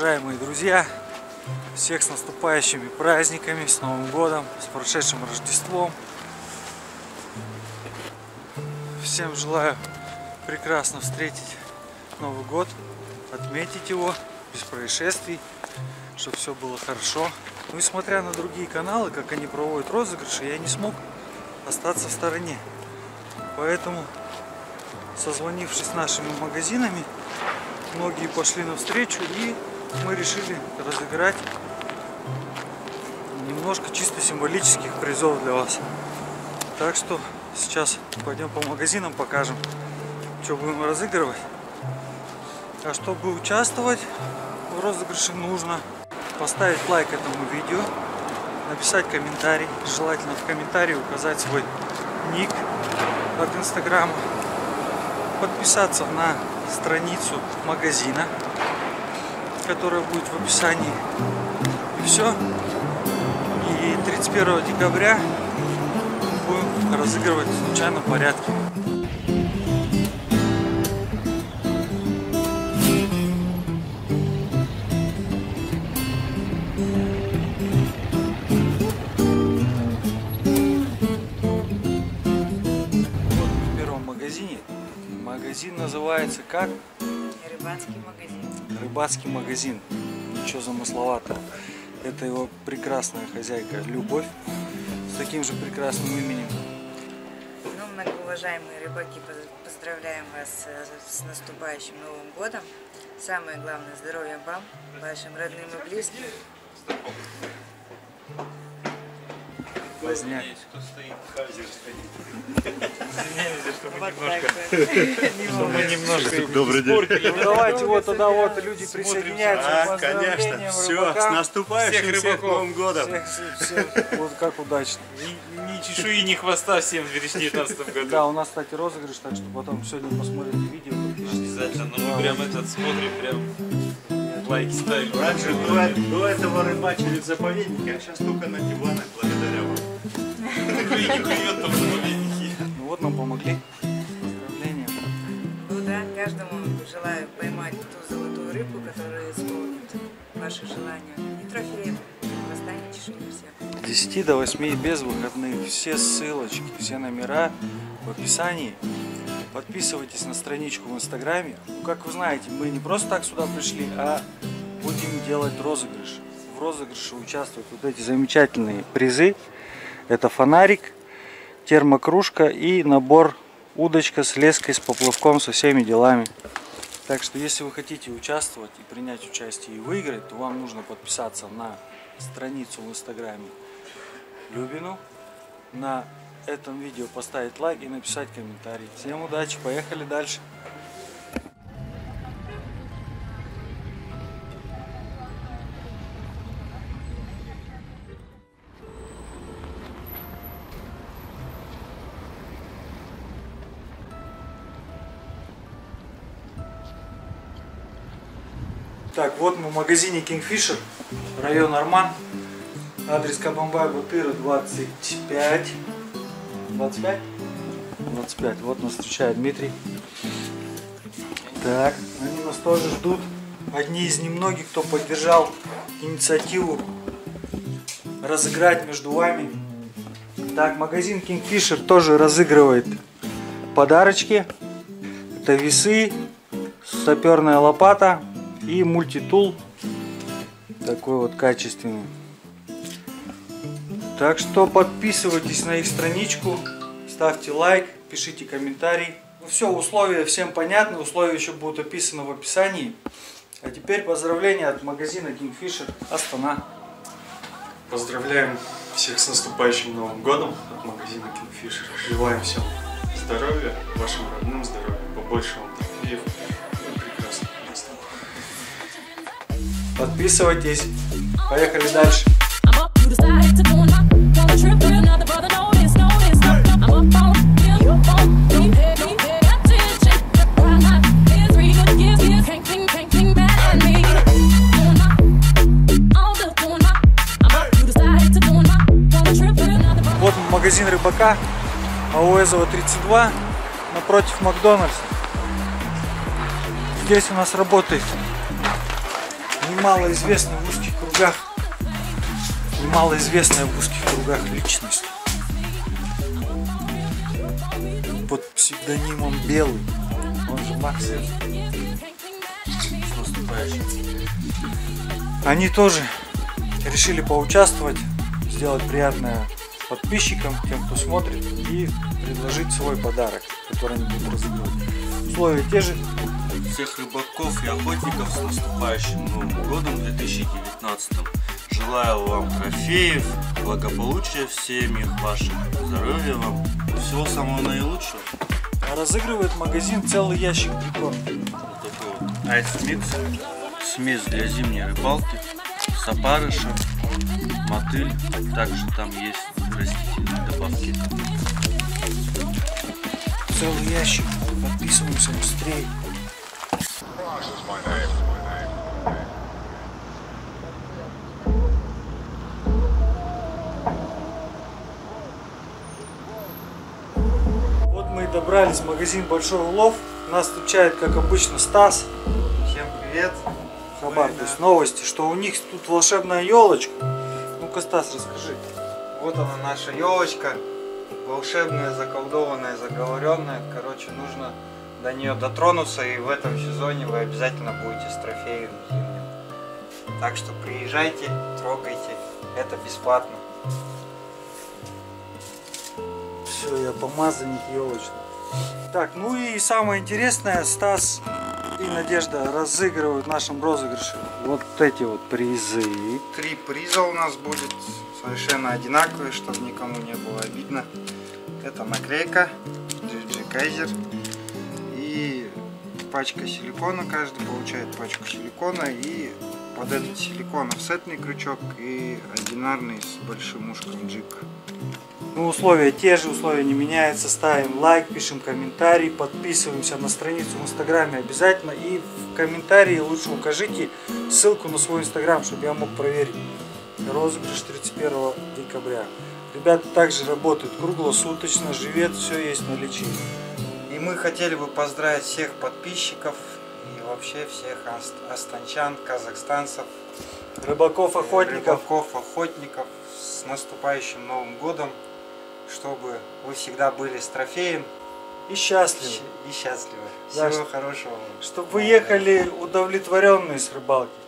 уважаемые друзья! Всех с наступающими праздниками, с Новым годом, с прошедшим Рождеством. Всем желаю прекрасно встретить Новый год, отметить его без происшествий, чтобы все было хорошо. Ну и смотря на другие каналы, как они проводят розыгрыши, я не смог остаться в стороне. Поэтому, созвонившись с нашими магазинами, многие пошли навстречу, и мы решили разыграть немножко чисто символических призов для вас. Так что сейчас пойдем по магазинам, покажем, что будем разыгрывать. А чтобы участвовать в розыгрыше, нужно поставить лайк этому видео, написать комментарий, желательно в комментарии указать свой ник от Инстаграма, подписаться на страницу магазина, которая будет в описании. И все. И 31 декабря будем разыгрывать в случайном порядке. Магазин называется как? Рыбацкий магазин. Рыбацкий магазин. Ничего замысловатого. Это его прекрасная хозяйка Любовь с таким же прекрасным именем. Ну, многоуважаемые рыбаки, поздравляем вас с наступающим Новым годом. Самое главное, здоровья вам, вашим родным и близким. Поздняк. Мы немножко испортили. Давайте вот тогда вот люди присоединяются. Конечно. Все, с наступающим всех Новым годом. Вот как удачно. Ни чешуи, ни хвоста всем в 2019 году. Да, у нас, кстати, розыгрыш, так что потом сегодня посмотрите видео. Обязательно. Ну мы прям этот смотрим, прям лайки ставим. Раньше до этого рыбачили в заповеднике, а сейчас только на диванах благодаря вам. Никто и не клюет там в заповеднике. Ну вот нам помогли. Поздравления. Ну да, каждому желаю поймать ту золотую рыбу, которая исполнит ваши желания. И трофеев, хвоста, ни чешуи, все. С 10 до 8 без выходных. Все ссылочки, все номера в описании. Подписывайтесь на страничку в Инстаграме. Ну, как вы знаете, мы не просто так сюда пришли, а будем делать розыгрыш. В розыгрыше участвуют вот эти замечательные призы. Это фонарик, термокружка и набор удочка с леской, с поплавком, со всеми делами. Так что, если вы хотите участвовать и принять участие и выиграть, то вам нужно подписаться на страницу в Инстаграме Любину, на этом видео поставить лайк и написать комментарий. Всем удачи, поехали дальше. Так, вот мы в магазине Kingfisher, район Арман, адрес Кабанбай-Батыра 25. 25? 25. Вот нас встречает Дмитрий. Так, они нас тоже ждут. Одни из немногих, кто поддержал инициативу разыграть между вами. Так, магазин Kingfisher тоже разыгрывает подарочки. Это весы, саперная лопата и мультитул. Такой вот качественный. Так что подписывайтесь на их страничку, ставьте лайк, пишите комментарий. Ну все, условия всем понятны, условия еще будут описаны в описании. А теперь поздравления от магазина Kingfisher Астана. Поздравляем всех с наступающим Новым годом от магазина Kingfisher. Желаем всем здоровья, вашим родным здоровья, побольше вам трофеев и прекрасных мест. Подписывайтесь. Поехали дальше. Вот магазин рыбака, Ауэзова 32, напротив Макдональдса. Здесь у нас работает малоизвестная в узких кругах, малоизвестная в узких кругах личность. Под псевдонимом Белый, он же Макс. С наступающим. Они тоже решили поучаствовать, сделать приятное подписчикам, тем, кто смотрит, и предложить свой подарок, который они будут разыгрывать. Условия те же. Всех рыбаков и охотников с наступающим Новым годом 2019. Желаю вам трофеев, благополучия в семьях ваших, здоровья вам, всего самого наилучшего. Разыгрывает магазин целый ящик прикорм. Вот такой вот айс-микс, смесь для зимней рыбалки с опарышем, мотыль, также там есть растительные добавки. Целый ящик. Подписываемся быстрее. Вот мы и добрались в магазин Большой Улов. Нас встречает, как обычно, Стас. Всем привет. Хабар, то есть новости, что у них тут волшебная елочка. Ну-ка, Стас, расскажи. Вот она наша елочка. Волшебная, заколдованная, заговоренная. Короче, нужно до нее дотронуться, и в этом сезоне вы обязательно будете с трофеем зимним. Так что приезжайте, трогайте. Это бесплатно. Все, я помазанник елочный. Так, ну и самое интересное, Стас и Надежда разыгрывают в нашем розыгрыше вот эти вот призы. 3 приза у нас будет совершенно одинаковые, чтобы никому не было обидно. Это наклейка GG Kaiser и пачка силикона. Каждый получает пачку силикона и под этот силикон офсетный крючок и одинарный с большим ушком джиг. Ну, условия те же, условия не меняются. Ставим лайк, пишем комментарий, подписываемся на страницу в инстаграме обязательно. И в комментарии лучше укажите ссылку на свой инстаграм, чтобы я мог проверить. Розыгрыш 31 декабря. Ребята также работают круглосуточно, живет, все есть в наличии. И мы хотели бы поздравить всех подписчиков и вообще всех астанчан, казахстанцев, Рыбаков, охотников. охотников с наступающим Новым годом, чтобы вы всегда были с трофеем И счастливы. и счастливы. Да, Всего хорошего. Чтобы вы ехали удовлетворенные с рыбалки.